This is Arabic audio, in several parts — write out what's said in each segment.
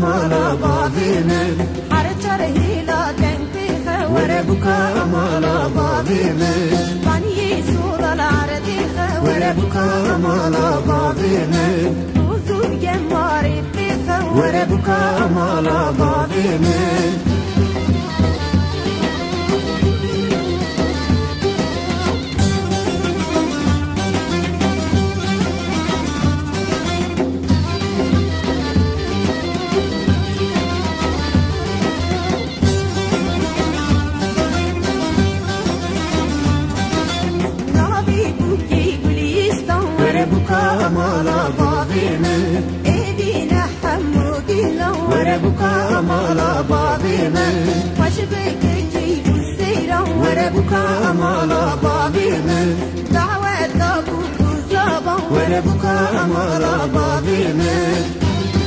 مالا بابيمن حرجر هيلا تنفيخ وربك مالا بابيمن باني سولا العرديخ وربك مالا بابيمن وزور جماري بيخ وربك مالا بابيمن مالا بابيمن ايدينا حمودينا وربك مالا بابيمن وشبك جيب السيرة وربك مالا بابيمن دعوة دابوك وزابا وربك مالا بابيمن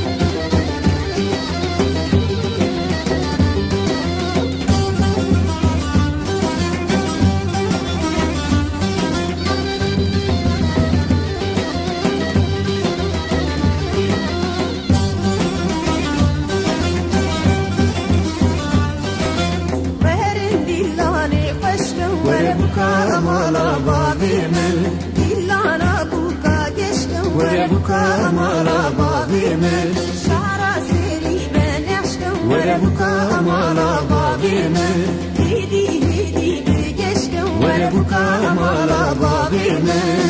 وربك مالا بابيمن دلانا بوكا جشكا وربك مالا بابيمن شعر سيري بنعشكا وربك مالا بابيمن هيدي بجشكا وربك مالا بابيمن